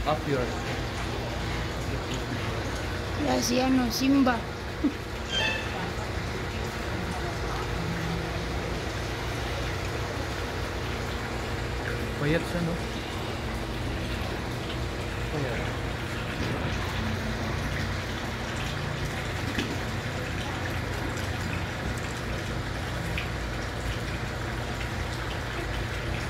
Up your. Kaya si ano, Simba. Payat siya, no?